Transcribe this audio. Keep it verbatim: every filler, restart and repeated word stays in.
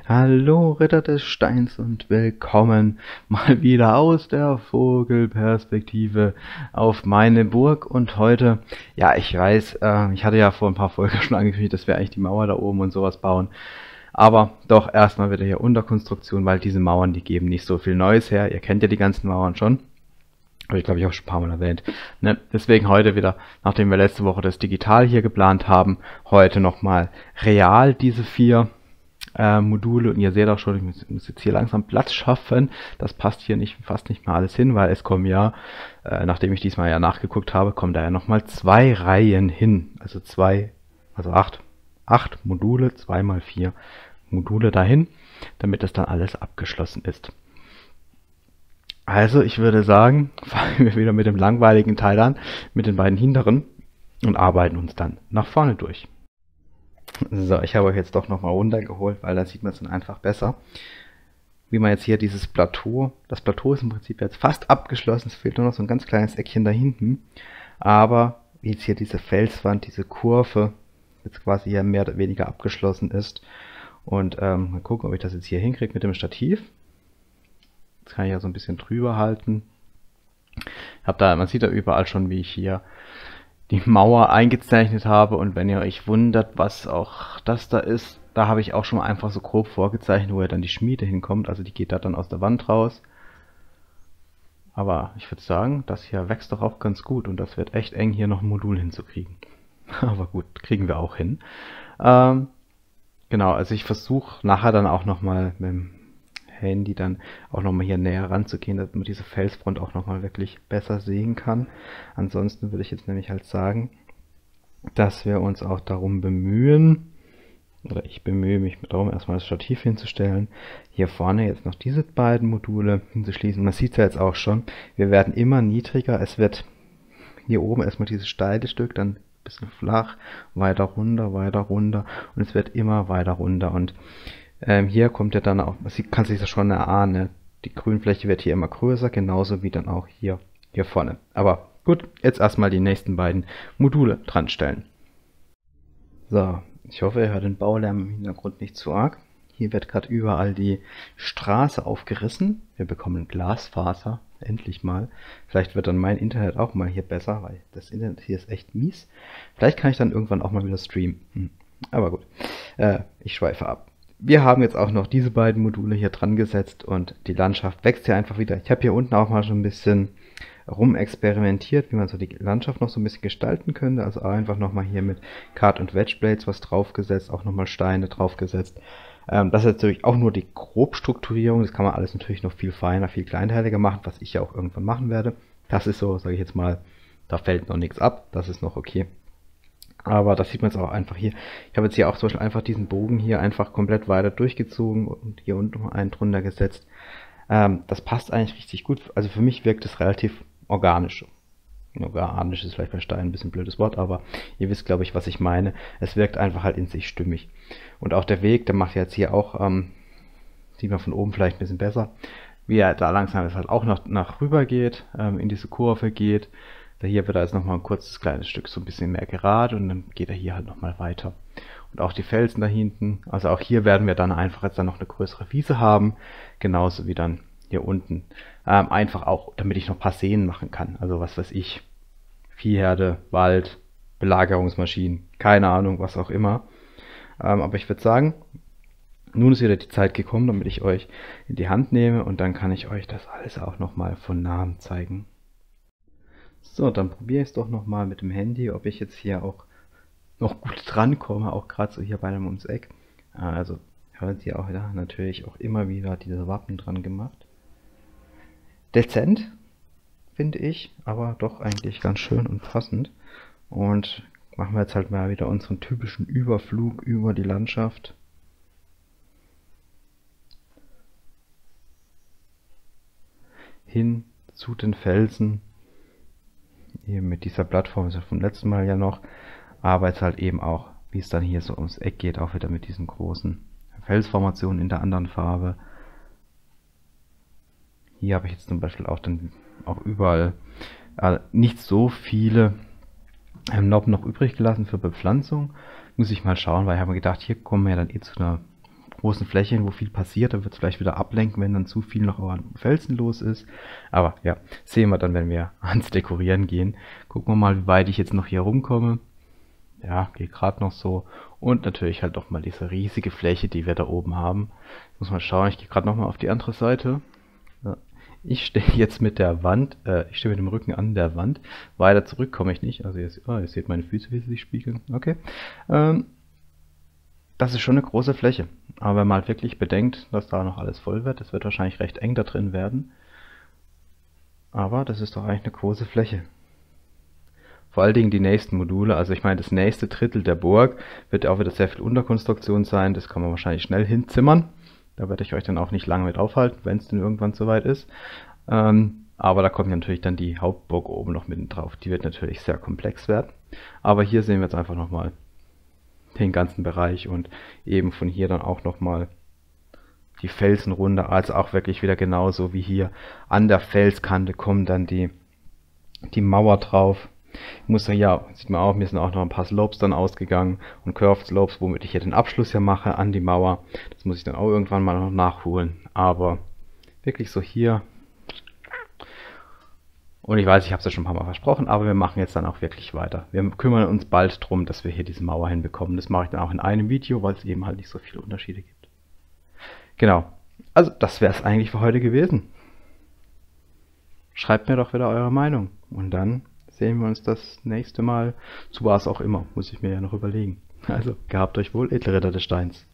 Hallo Ritter des Steins und willkommen mal wieder aus der Vogelperspektive auf meine Burg. Und heute, ja, ich weiß, äh, ich hatte ja vor ein paar Folgen schon angekündigt, dass wir eigentlich die Mauer da oben und sowas bauen. Aber doch erstmal wieder hier Unterkonstruktion, weil diese Mauern, die geben nicht so viel Neues her. Ihr kennt ja die ganzen Mauern schon. Habe ich glaube ich auch schon ein paar Mal erwähnt. Ne? Deswegen heute wieder, nachdem wir letzte Woche das Digital hier geplant haben, heute nochmal real diese vier äh, Module. Und ihr seht auch schon, ich muss, muss jetzt hier langsam Platz schaffen. Das passt hier nicht, fast nicht mal alles hin, weil es kommen ja, äh, nachdem ich diesmal ja nachgeguckt habe, kommen da ja nochmal zwei Reihen hin. Also zwei, also acht, acht Module, zwei mal vier Module dahin, damit das dann alles abgeschlossen ist. Also, ich würde sagen, fangen wir wieder mit dem langweiligen Teil an, mit den beiden hinteren und arbeiten uns dann nach vorne durch. So, ich habe euch jetzt doch nochmal runtergeholt, weil da sieht man es dann einfach besser. Wie man jetzt hier dieses Plateau, das Plateau ist im Prinzip jetzt fast abgeschlossen, es fehlt nur noch so ein ganz kleines Eckchen da hinten. Aber wie jetzt hier diese Felswand, diese Kurve, jetzt quasi hier mehr oder weniger abgeschlossen ist. Und ähm, mal gucken, ob ich das jetzt hier hinkriege mit dem Stativ. Jetzt kann ich ja so ein bisschen drüber halten. Hab da, man sieht da überall schon, wie ich hier die Mauer eingezeichnet habe. Und wenn ihr euch wundert, was auch das da ist, da habe ich auch schon mal einfach so grob vorgezeichnet, wo ja dann die Schmiede hinkommt. Also die geht da dann aus der Wand raus. Aber ich würde sagen, das hier wächst doch auch ganz gut. Und das wird echt eng, hier noch ein Modul hinzukriegen. Aber gut, kriegen wir auch hin. Ähm, genau, also ich versuche nachher dann auch nochmal mit dem Handy dann auch nochmal hier näher ranzugehen, damit man diese Felsfront auch nochmal wirklich besser sehen kann. Ansonsten würde ich jetzt nämlich halt sagen, dass wir uns auch darum bemühen, oder ich bemühe mich darum, erstmal das Stativ hinzustellen, hier vorne jetzt noch diese beiden Module hinzuschließen. Man sieht es ja jetzt auch schon, wir werden immer niedriger, es wird hier oben erstmal dieses steile Stück, dann ein bisschen flach, weiter runter, weiter runter und es wird immer weiter runter und Ähm, hier kommt ja dann auch, man kann sich das schon erahnen, die Grünfläche wird hier immer größer, genauso wie dann auch hier, hier vorne. Aber gut, jetzt erstmal die nächsten beiden Module dran stellen. So, ich hoffe, ihr hört den Baulärm im Hintergrund nicht zu arg. Hier wird gerade überall die Straße aufgerissen. Wir bekommen Glasfaser, endlich mal. Vielleicht wird dann mein Internet auch mal hier besser, weil das Internet hier ist echt mies. Vielleicht kann ich dann irgendwann auch mal wieder streamen. Hm. Aber gut, äh, ich schweife ab. Wir haben jetzt auch noch diese beiden Module hier dran gesetzt und die Landschaft wächst hier einfach wieder. Ich habe hier unten auch mal schon ein bisschen rumexperimentiert, wie man so die Landschaft noch so ein bisschen gestalten könnte. Also einfach nochmal hier mit Card- und Wedge-Blades was draufgesetzt, auch nochmal Steine draufgesetzt. Ähm, das ist natürlich auch nur die Grobstrukturierung. Das kann man alles natürlich noch viel feiner, viel kleinteiliger machen, was ich ja auch irgendwann machen werde. Das ist so, sage ich jetzt mal, da fällt noch nichts ab. Das ist noch okay. Aber das sieht man jetzt auch einfach hier. Ich habe jetzt hier auch zum Beispiel einfach diesen Bogen hier einfach komplett weiter durchgezogen und hier unten noch einen drunter gesetzt. Ähm, das passt eigentlich richtig gut. Also für mich wirkt es relativ organisch. Organisch ist vielleicht bei Stein ein bisschen ein blödes Wort, aber ihr wisst, glaube ich, was ich meine. Es wirkt einfach halt in sich stimmig. Und auch der Weg, der macht jetzt hier auch, ähm, sieht man von oben vielleicht ein bisschen besser, wie er da langsam jetzt halt auch noch nach rüber geht, ähm, in diese Kurve geht. Hier wird er jetzt nochmal ein kurzes kleines Stück so ein bisschen mehr gerade und dann geht er hier halt nochmal weiter. Und auch die Felsen da hinten, also auch hier werden wir dann einfach jetzt dann noch eine größere Wiese haben, genauso wie dann hier unten. Ähm, einfach auch, damit ich noch ein paar Seen machen kann, also was weiß ich, Viehherde, Wald, Belagerungsmaschinen, keine Ahnung, was auch immer. Ähm, aber ich würde sagen, nun ist wieder die Zeit gekommen, damit ich euch in die Hand nehme und dann kann ich euch das alles auch nochmal von nahem zeigen. So, dann probiere ich es doch nochmal mit dem Handy, ob ich jetzt hier auch noch gut drankomme, auch gerade so hier bei einem ums Eck. Also hört ihr auch da natürlich auch immer wieder diese Wappen dran gemacht. Dezent, finde ich, aber doch eigentlich ganz schön und passend. Und machen wir jetzt halt mal wieder unseren typischen Überflug über die Landschaft. Hin zu den Felsen. Eben mit dieser Plattform, ist ja vom letzten Mal ja noch, aber jetzt halt eben auch, wie es dann hier so ums Eck geht, auch wieder mit diesen großen Felsformationen in der anderen Farbe. Hier habe ich jetzt zum Beispiel auch dann auch überall äh, nicht so viele ähm, Noppen noch übrig gelassen für Bepflanzung. Muss ich mal schauen, weil ich habe mir gedacht, hier kommen wir ja dann eh zu einer großen Fläche hin, wo viel passiert. Da wird es vielleicht wieder ablenken, wenn dann zu viel noch an Felsen los ist. Aber ja, sehen wir dann, wenn wir ans Dekorieren gehen. Gucken wir mal, wie weit ich jetzt noch hier rumkomme. Ja, geht gerade noch so. Und natürlich halt doch mal diese riesige Fläche, die wir da oben haben. Ich muss mal schauen, ich gehe gerade noch mal auf die andere Seite. Ja. Ich stehe jetzt mit der Wand, äh, ich stehe mit dem Rücken an der Wand. Weiter zurück komme ich nicht. Also jetzt, oh, ihr seht meine Füße, wie sie sich spiegeln. Okay. Ähm, das ist schon eine große Fläche. Aber wenn man halt wirklich bedenkt, dass da noch alles voll wird, das wird wahrscheinlich recht eng da drin werden. Aber das ist doch eigentlich eine große Fläche. Vor allen Dingen die nächsten Module, also ich meine, das nächste Drittel der Burg wird auch wieder sehr viel Unterkonstruktion sein. Das kann man wahrscheinlich schnell hinzimmern. Da werde ich euch dann auch nicht lange mit aufhalten, wenn es denn irgendwann soweit ist. Ähm, aber da kommt natürlich dann die Hauptburg oben noch mitten drauf. Die wird natürlich sehr komplex werden. Aber hier sehen wir jetzt einfach nochmal den ganzen Bereich und eben von hier dann auch nochmal die Felsenrunde. Also auch wirklich wieder genauso wie hier an der Felskante kommt dann die, die Mauer drauf. Ich muss sagen, ja, sieht man auch, mir sind auch noch ein paar Slopes dann ausgegangen und Curved Slopes, womit ich hier den Abschluss hier mache an die Mauer. Das muss ich dann auch irgendwann mal noch nachholen. Aber wirklich so hier. Und ich weiß, ich habe es ja schon ein paar Mal versprochen, aber wir machen jetzt dann auch wirklich weiter. Wir kümmern uns bald darum, dass wir hier diese Mauer hinbekommen. Das mache ich dann auch in einem Video, weil es eben halt nicht so viele Unterschiede gibt. Genau. Also das wäre es eigentlich für heute gewesen. Schreibt mir doch wieder eure Meinung. Und dann sehen wir uns das nächste Mal. Zu was auch immer, muss ich mir ja noch überlegen. Also, gehabt euch wohl, edle Ritter des Steins.